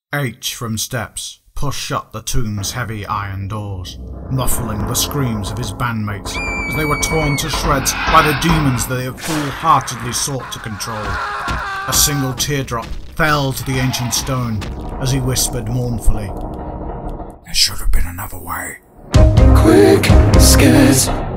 H from steps pushed shut the tomb's heavy iron doors, muffling the screams of his bandmates as they were torn to shreds by the demons that they had foolhardily sought to control. A single teardrop fell to the ancient stone as he whispered mournfully, "There should have been another way." Quickscares.